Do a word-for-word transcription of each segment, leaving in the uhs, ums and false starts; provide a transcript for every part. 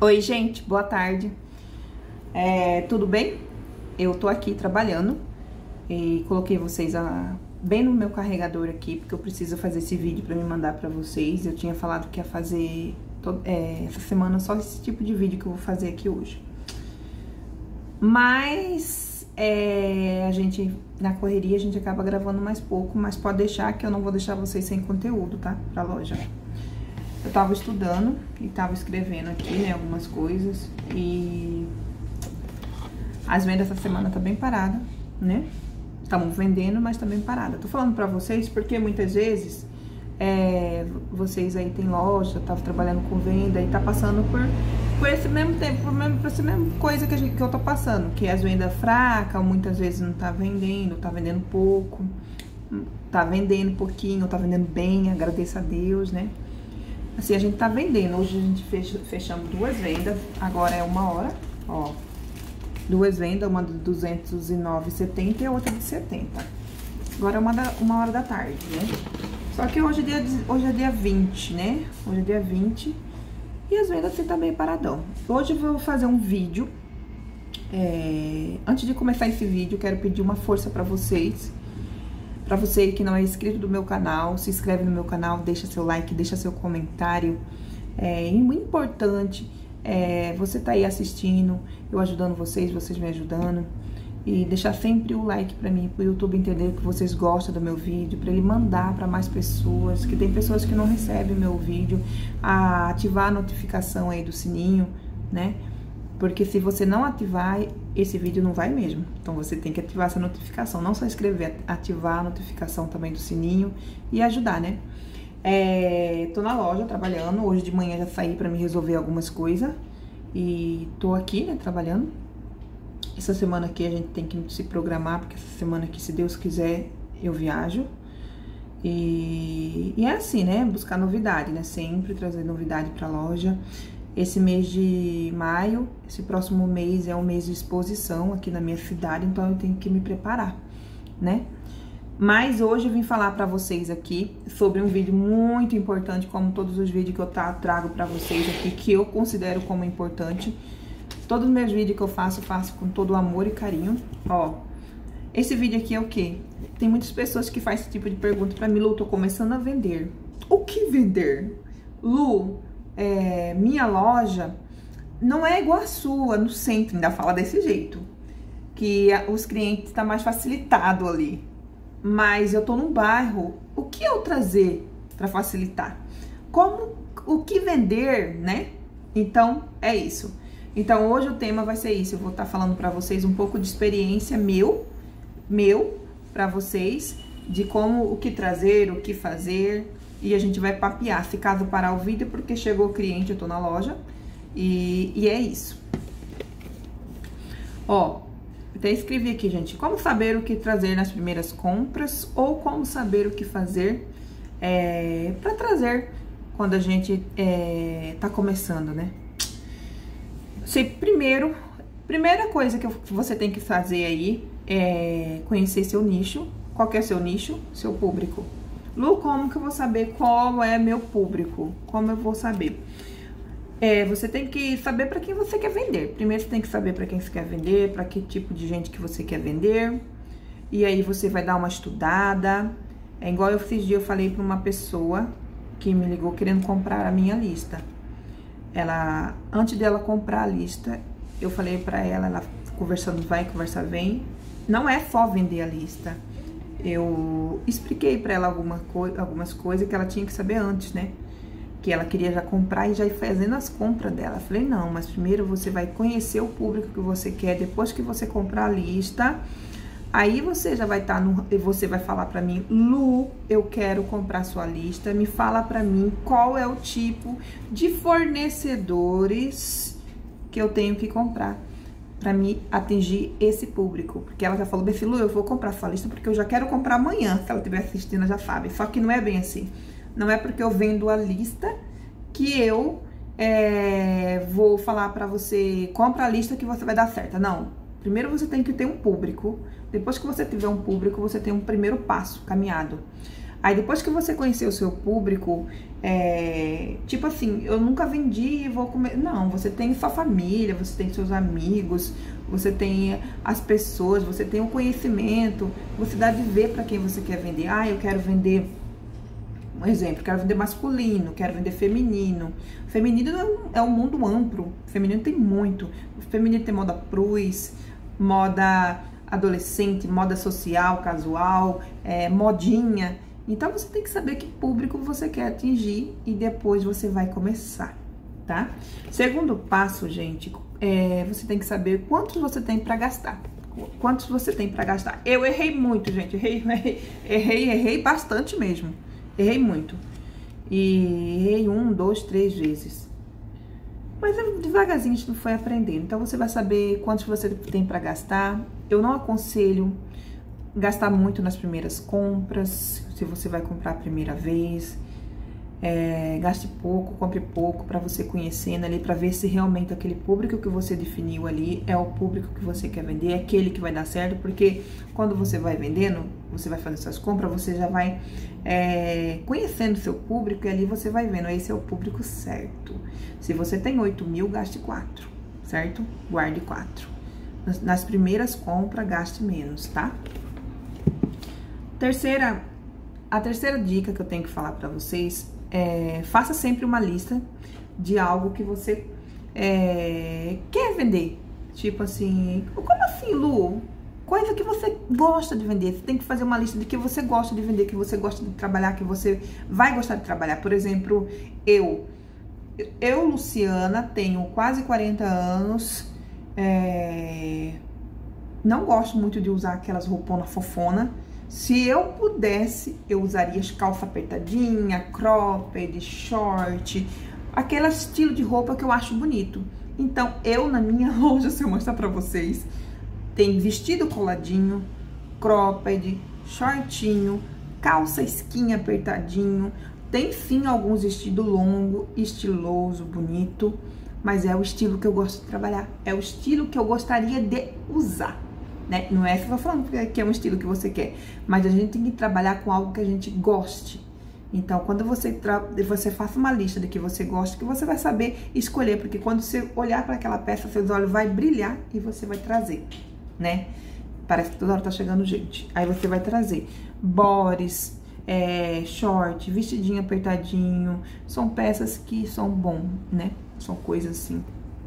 Oi, gente, boa tarde. É, tudo bem? Eu tô aqui trabalhando e coloquei vocês a, bem no meu carregador aqui, porque eu preciso fazer esse vídeo pra me mandar pra vocês. Eu tinha falado que ia fazer to, é, essa semana só esse tipo de vídeo que eu vou fazer aqui hoje. Mas é, a gente, na correria, a gente acaba gravando mais pouco, mas pode deixar que eu não vou deixar vocês sem conteúdo, tá? Pra loja. Eu tava estudando e tava escrevendo aqui, né, algumas coisas. E as vendas essa semana tá bem parada, né? Estamos vendendo, mas tá bem parada. Tô falando pra vocês porque muitas vezes é, vocês aí tem loja, tava trabalhando com venda e tá passando por, por esse mesmo tempo, por, mesmo, por essa mesma coisa que, a gente, que eu tô passando. Que as vendas fracas, muitas vezes não tá vendendo, tá vendendo pouco, tá vendendo pouquinho, tá vendendo bem, agradeço a Deus, né? Assim, a gente tá vendendo. Hoje a gente fecha, fechamos duas vendas. Agora é uma hora, ó. Duas vendas, uma de duzentos e nove reais e setenta centavos e a outra de setenta. Agora é uma, da, uma hora da tarde, né? Só que hoje é, dia, hoje é dia vinte, né? Hoje é dia vinte. E as vendas assim tá meio paradão. Hoje eu vou fazer um vídeo. É, antes de começar esse vídeo, quero pedir uma força pra vocês. Pra você que não é inscrito do meu canal, se inscreve no meu canal, deixa seu like, deixa seu comentário. É muito importante, é, você tá aí assistindo, eu ajudando vocês, vocês me ajudando. E deixar sempre o like pra mim, pro YouTube entender que vocês gostam do meu vídeo, pra ele mandar pra mais pessoas, que tem pessoas que não recebem o meu vídeo, a ativar a notificação aí do sininho, né? Porque se você não ativar, esse vídeo não vai mesmo. Então você tem que ativar essa notificação. Não só escrever, ativar a notificação também do sininho e ajudar, né? É, tô na loja trabalhando. Hoje de manhã já saí pra me resolver algumas coisas. E tô aqui, né, trabalhando. Essa semana aqui a gente tem que se programar, porque essa semana aqui, se Deus quiser, eu viajo. E, e é assim, né? Buscar novidade, né? Sempre trazer novidade pra loja. Esse mês de maio, esse próximo mês é um mês de exposição aqui na minha cidade, então eu tenho que me preparar, né? Mas hoje eu vim falar pra vocês aqui sobre um vídeo muito importante, como todos os vídeos que eu trago pra vocês aqui, que eu considero como importante. Todos os meus vídeos que eu faço, eu faço com todo amor e carinho. Ó, esse vídeo aqui é o quê? Tem muitas pessoas que fazem esse tipo de pergunta pra mim: Lu, tô começando a vender. O que vender? Lu, É, minha loja não é igual a sua, no centro, ainda fala desse jeito, que a, os clientes tá mais facilitado ali, mas eu tô num bairro, o que eu trazer para facilitar? Como, o que vender, né? Então, é isso. Então, hoje o tema vai ser isso, eu vou estar tá falando para vocês um pouco de experiência meu, meu, para vocês, de como, o que trazer, o que fazer. E a gente vai papear, se caso parar o vídeo, porque chegou o cliente, eu tô na loja. E, e é isso. Ó, até escrevi aqui, gente. Como saber o que trazer nas primeiras compras, ou como saber o que fazer é, pra trazer quando a gente é, tá começando, né? Você, primeiro, primeira coisa que você tem que fazer aí é conhecer seu nicho. Qual que é seu nicho? Seu público. Lu, como que eu vou saber qual é meu público? Como eu vou saber? É, você tem que saber para quem você quer vender. Primeiro você tem que saber para quem você quer vender, para que tipo de gente que você quer vender. E aí você vai dar uma estudada. É igual eu esses dias eu falei para uma pessoa que me ligou querendo comprar a minha lista. Ela, antes dela comprar a lista, eu falei para ela, ela conversando vai, conversa vem. Não é só vender a lista. Eu expliquei pra ela alguma co algumas coisas que ela tinha que saber antes, né? Que ela queria já comprar e já ir fazendo as compras dela. Eu falei, não, mas primeiro você vai conhecer o público que você quer. Depois que você comprar a lista, aí você já vai estar tá no... Você vai falar pra mim, Lu, eu quero comprar sua lista. Me fala pra mim qual é o tipo de fornecedores que eu tenho que comprar pra me atingir esse público. Porque ela já falou, bem, Lu, eu vou comprar sua lista porque eu já quero comprar amanhã. Se ela estiver assistindo, ela já sabe. Só que não é bem assim. Não é porque eu vendo a lista que eu é, vou falar pra você, compra a lista que você vai dar certo. Não. Primeiro você tem que ter um público. Depois que você tiver um público, você tem um primeiro passo caminhado. Aí depois que você conhecer o seu público, é, tipo assim, eu nunca vendi, vou comer. Não, você tem sua família, você tem seus amigos, você tem as pessoas, você tem o conhecimento, você dá de ver para quem você quer vender. Ah, eu quero vender, um exemplo, quero vender masculino, quero vender feminino. Feminino é um, é um mundo amplo, feminino tem muito. Feminino tem moda cruz, moda adolescente, moda social, casual, é, modinha. Então, você tem que saber que público você quer atingir e depois você vai começar, tá? Segundo passo, gente, é, você tem que saber quantos você tem para gastar. Quantos você tem para gastar. Eu errei muito, gente. Errei, errei, errei, errei bastante mesmo. Errei muito. E errei um, dois, três vezes. Mas devagarzinho a gente não foi aprendendo. Então, você vai saber quantos você tem para gastar. Eu não aconselho gastar muito nas primeiras compras, se você vai comprar a primeira vez. É, gaste pouco, compre pouco, para você conhecendo ali, para ver se realmente aquele público que você definiu ali é o público que você quer vender, é aquele que vai dar certo, porque quando você vai vendendo, você vai fazer suas compras, você já vai é, conhecendo o seu público e ali você vai vendo, esse é o público certo. Se você tem oito mil, gaste quatro, certo? Guarde quatro. Nas, nas primeiras compras, gaste menos, tá? Terceira, a terceira dica que eu tenho que falar para vocês é, faça sempre uma lista de algo que você é, quer vender. Tipo assim, como assim, Lu? Coisa que você gosta de vender. Você tem que fazer uma lista de que você gosta de vender, que você gosta de trabalhar, que você vai gostar de trabalhar. Por exemplo, eu, eu, Luciana, tenho quase quarenta anos, é, não gosto muito de usar aquelas rouponas fofona. Se eu pudesse, eu usaria as calças apertadinhas, cropped, short, aquele estilo de roupa que eu acho bonito. Então, eu na minha loja, se eu mostrar pra vocês, tem vestido coladinho, cropped, shortinho, calça skin apertadinho. Tem sim alguns estilos longo, estiloso, bonito, mas é o estilo que eu gosto de trabalhar. É o estilo que eu gostaria de usar. Né? Não é que eu tô falando que é um estilo que você quer, mas a gente tem que trabalhar com algo que a gente goste. Então, quando você, você faça uma lista de que você gosta, que você vai saber escolher, porque quando você olhar para aquela peça, seus olhos vai brilhar e você vai trazer, né? Parece que toda hora tá chegando gente. Aí você vai trazer bodies, é, short, vestidinho apertadinho, são peças que são bom, né? São coisas assim.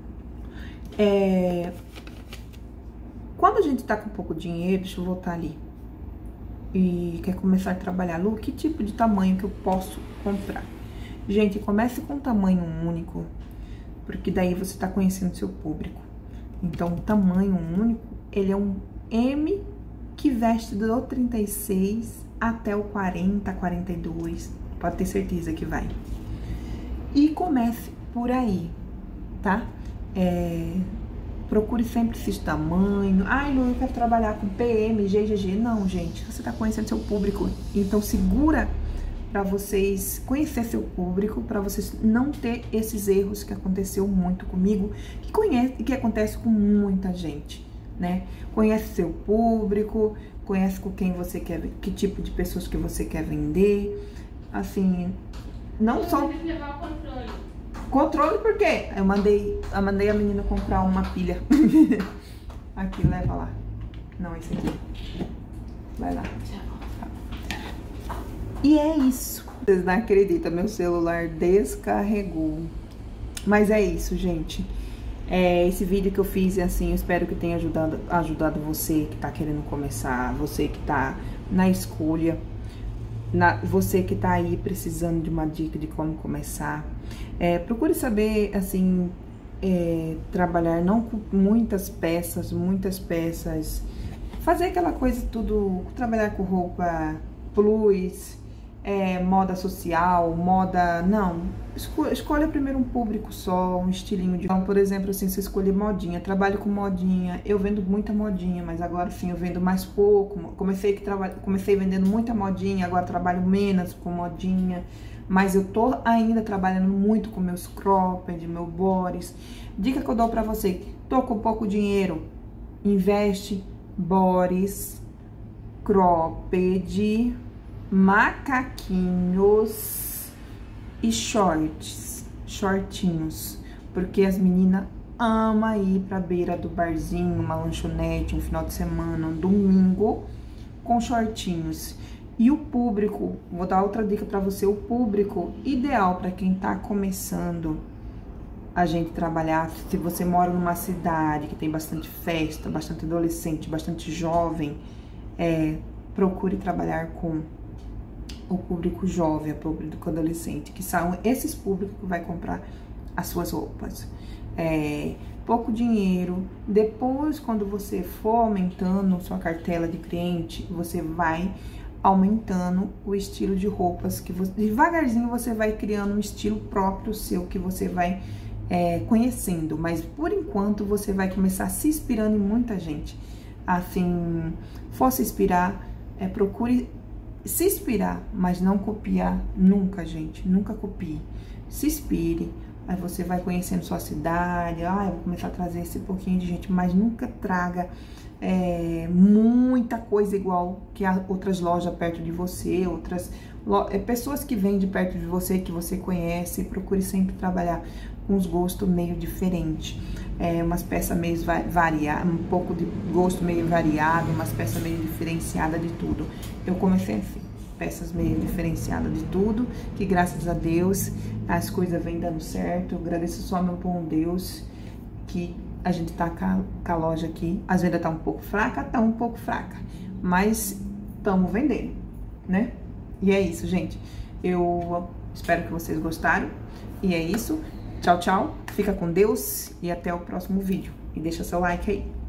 É... Quando a gente tá com pouco dinheiro, deixa eu voltar ali, e quer começar a trabalhar, Lu, que tipo de tamanho que eu posso comprar? Gente, comece com um tamanho único, porque daí você tá conhecendo seu público. Então, o tamanho único, ele é um M que veste do trinta e seis até o quarenta, quarenta e dois, pode ter certeza que vai. E comece por aí, tá? É... Procure sempre esse tamanho. Ai, Lu, eu quero trabalhar com P M, G G G. Não, gente, você tá conhecendo seu público. Então, segura para vocês conhecer seu público, para vocês não ter esses erros que aconteceu muito comigo, que conhece, que acontece com muita gente, né? Conhece seu público, conhece com quem você quer, que tipo de pessoas que você quer vender. Assim, não só... levar o controle. Controle por quê? Eu mandei, eu mandei a menina comprar uma pilha. Aqui, leva lá. Não, esse aqui. Vai lá. E é isso. Vocês não acreditam, meu celular descarregou. Mas é isso, gente. É, esse vídeo que eu fiz, assim, eu espero que tenha ajudado, ajudado você que tá querendo começar, você que tá na escolha. Na, você que tá aí precisando de uma dica de como começar, é, procure saber, assim, é, trabalhar não com muitas peças, muitas peças, fazer aquela coisa tudo, trabalhar com roupa plus, é, moda social, moda, não, esco, escolha primeiro um público só, um estilinho de... Então, por exemplo, assim, se escolher modinha, trabalho com modinha, eu vendo muita modinha, mas agora sim eu vendo mais pouco, comecei, que traba... comecei vendendo muita modinha, agora trabalho menos com modinha, mas eu tô ainda trabalhando muito com meus cropped, meu bodies. Dica que eu dou pra você, tô com pouco dinheiro, investe bodies, cropped, macaquinhos e shorts, shortinhos, porque as meninas amam ir pra beira do barzinho, uma lanchonete, um final de semana, um domingo, com shortinhos. E o público, vou dar outra dica pra você, o público ideal pra quem tá começando a gente trabalhar, se você mora numa cidade que tem bastante festa, bastante adolescente, bastante jovem, é, procure trabalhar com o público jovem, o público adolescente, que são esses públicos que vai comprar as suas roupas. É, pouco dinheiro, depois quando você for aumentando sua cartela de cliente, você vai aumentando o estilo de roupas que você, devagarzinho você vai criando um estilo próprio seu, que você vai é, conhecendo, mas por enquanto você vai começar se inspirando em muita gente. Assim, for se inspirar, é, procure se inspirar, mas não copiar nunca, gente, nunca copie. Se inspire, aí você vai conhecendo sua cidade, ah, eu vou começar a trazer esse pouquinho de gente, mas nunca traga é, muita coisa igual que as outras lojas perto de você, outras é, pessoas que vêm de perto de você, que você conhece. Procure sempre trabalhar com os gostos meio diferentes, é, umas peças meio variadas, um pouco de gosto meio variado, umas peças meio diferenciadas de tudo. Eu comecei assim, peças meio diferenciadas de tudo, que graças a Deus as coisas vêm dando certo. Eu agradeço só ao meu bom Deus que a gente tá com a, com a loja aqui. As vendas tá um pouco fraca, tá um pouco fraca, mas estamos vendendo, né? E é isso, gente. Eu espero que vocês gostaram. E é isso. Tchau, tchau. Fica com Deus e até o próximo vídeo. E deixa seu like aí.